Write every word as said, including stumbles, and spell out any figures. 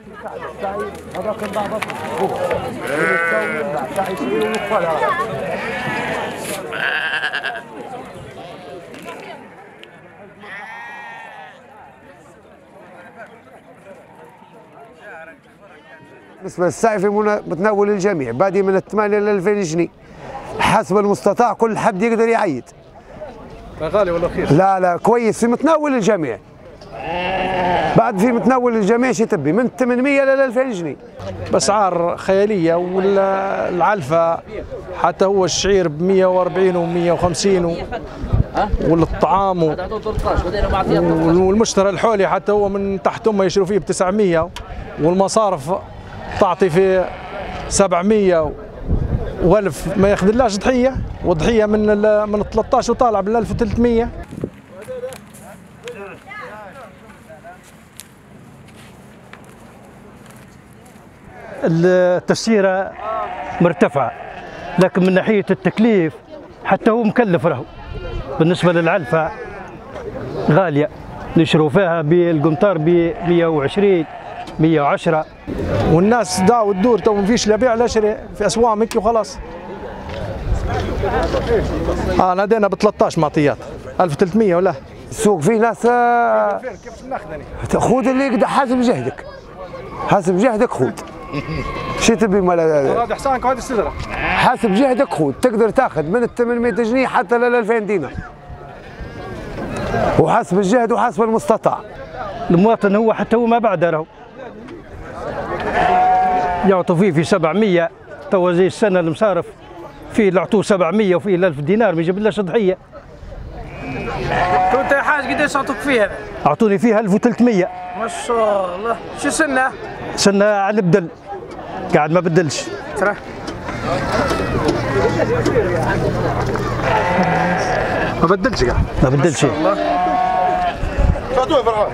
بالنسبة للسعي في متناول الجميع، بادي من الثمانية إلى ألفين جنيه حسب المستطاع، كل حد يقدر يعيد. غالي ولا رخيص؟ لا لا كويس، في متناول الجميع. بعد في متناول الجميع شي تبي من ثمانمية إلى ألفين جنيه. بأسعار خيالية، والعلفة حتى هو الشعير ب مية وأربعين و مية وخمسين، والطعام والمشترى الحولي حتى هو من تحت هم يشتروا فيه ب تسعمية، والمصارف تعطي في سبعمية وألف، ما ياخذلاش ضحية، وضحية من من ثلاثة عشر وطالع بال ألف وثلاثمية. التسعيرة مرتفعة، لكن من ناحية التكليف حتى هو مكلف له. بالنسبة للعلفة غالية، نشروا فيها بالقنطار ب مية وعشرين مية وعشرة، والناس داو تدور تو ما فيش لا بيع لا شراء في اسواق مكي وخلاص. اه نادينا ب ثلاثة عشر معطيات ألف وثلاثمية ولا السوق فيه ناس كيف ناخذني خذ اللي يقدر حسب جهدك، حسب جهدك خذ. شي تبي مال هذا حسانك وهذه السدره، حسب جهدك خذ، تقدر تاخذ من ال ثمانمية جنيه حتى لل ألفين دينار، وحسب الجهد وحسب المستطاع. المواطن هو حتى هو ما بعده له يعطوا فيه في سبعمية، تو زي السنه المصارف فيه اللي عطوه سبعمية وفيه ألف دينار ما يجيبلاش ضحيه. انت يا حاج قداش عطوك فيها؟ اعطوني فيها ألف وثلاثمية. ما شاء الله. شو سنه؟ سنه على بدل، قاعد ما بدلش. ترى ما بدلش قاعد ما بدلش. فاتوه فرحان.